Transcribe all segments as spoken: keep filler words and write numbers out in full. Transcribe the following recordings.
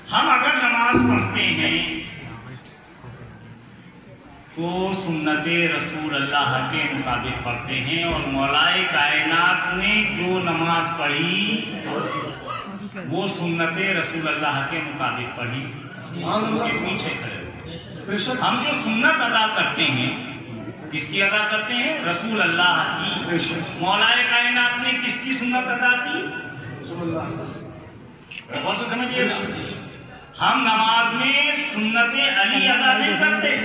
ہم اگر نماز پڑھتے ہیں تو سنت رسول اللہ کے مطابق پڑھتے ہیں، اور مولائے کائنات نے جو نماز پڑھی وہ سنت رسول اللہ کے مطابق پڑھی۔ پیچھے کھڑے ہوئے ہم جو سنت ادا کرتے ہیں کس کی ادا کرتے ہیں؟ رسول اللہ کی۔ مولائے کائنات نے کس کی سنت ادا کی؟ بہت تو سمجھیے گا، ہم نماز میں سنت علی ادا نہیں کرتے،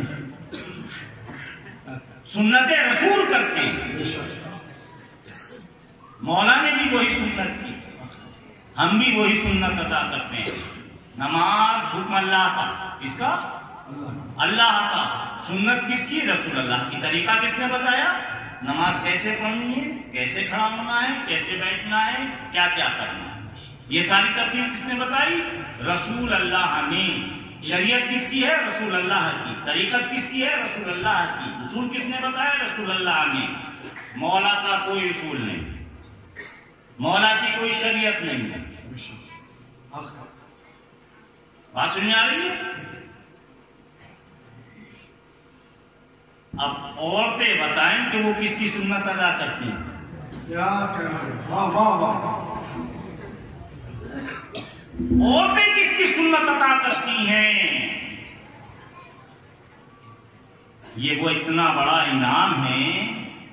سنت رسول کرتے ہیں۔ مولا نے بھی وہی سنت کی، ہم بھی وہی سنت ادا کرتے ہیں۔ نماز حکم اللہ کا، کس کا؟ اللہ کا۔ سنت کس کی؟ رسول اللہ کی۔ طریقہ کس نے بتایا؟ نماز کیسے پڑھنی ہے، کیسے کھڑا ہونا ہے، کیسے بیٹھنا ہے، کیا کیا کرنا ہے، یہ ساری تفصیل کس نے بتائی؟ رسول اللہ نے۔ شریعت کس کی ہے؟ رسول اللہ کی۔ طریقت کس کی ہے؟ رسول اللہ کی۔ اصول کس نے بتایا؟ رسول اللہ نے۔ مولا کا کوئی اصول نہیں، مولا کی کوئی شریعت نہیں ہے۔ بات سمجھ آ رہی ہے؟ اب عورتیں بتائیں کہ وہ کس کی سنت ادا کرتی ہیں؟ کیا واہ واہ واہ، عورتیں کس کی سنت ادا کرتی ہیں؟ یہ وہ اتنا بڑا انعام ہے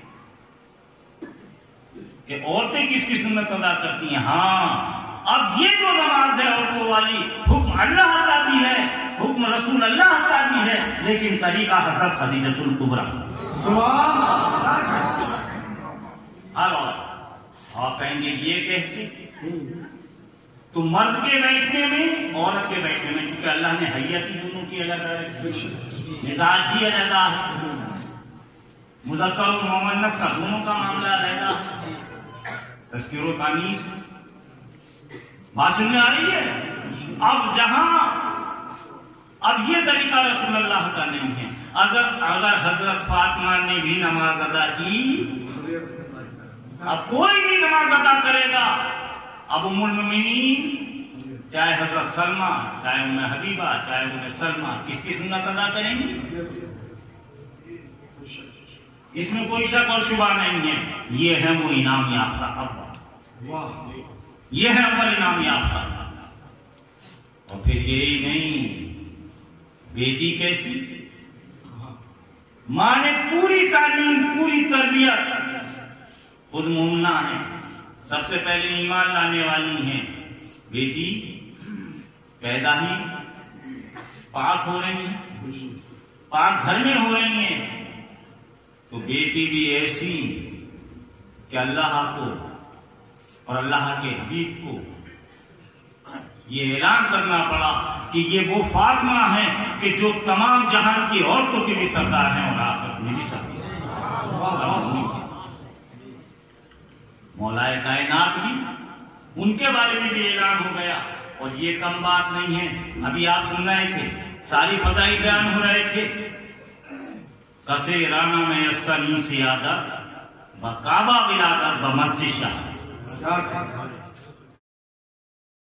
کہ عورتیں کس کی سنت ادا کرتی ہیں۔ ہاں، اب یہ جو نماز ہے عورتوں والی، حکم اللہ کا بھی ہے، حکم رسول اللہ کا بھی ہے، لیکن طریقہ حضرت خدیجۃ الکبریٰ۔ سبحان اللہ۔ ہر عورت، آپ کہیں گے یہ کیسے؟ تو مرد کے بیٹھنے میں، عورت کے بیٹھنے میں، چونکہ اللہ نے حیت ہی دونوں کی الگ ہے، مزاج ہی الگ ہے، مذکر و مؤنث کا دونوں کا معاملہ رہتا ہے، تذکیر و تانیث۔ بات سمجھ میں آ رہی ہے؟ اب جہاں اب یہ طریقہ رسول اللہ کا نہیں ہے۔ اگر اگر حضرت فاطمہ نے بھی نماز ادا کی، اب کوئی بھی نماز ادا کرے گا، اب ام المؤمنین چاہے حضرت سلمہ، چاہے ام حبیبہ، چاہے ام سلمہ، کس کی سنت ادا کریں گی؟ اس میں کوئی شک اور شبہ نہیں ہے۔ یہ ہے وہ انعام یافتہ اول، یہ ہے اول انعام یافتہ۔ اور پھر یہی نہیں، بیٹی کیسی؟ ماں نے پوری تعلیم، پوری تربیت، خود مومنہ ہے، سب سے پہلے ایمان لانے والی ہیں۔ بیٹی پیدا ہی پاک ہو رہی ہیں، پاک گھر میں ہو رہی ہیں، تو بیٹی بھی ایسی کہ اللہ کو اور اللہ کے حبیب کو یہ اعلان کرنا پڑا کہ یہ وہ فاطمہ ہے کہ جو تمام جہان کی عورتوں کے بھی سردار ہیں اور آخرت میں بھی سردار ہیں۔ مولائے کائنات بھی، ان کے بارے میں بھی اعلان ہو گیا۔ اور یہ کم بات نہیں ہے، ابھی آپ سن رہے تھے، ساری فضائی بیان ہو رہے تھے۔ کسے رانا میں اسنی سیادت بکعبہ ولادت بمسجد شاہ۔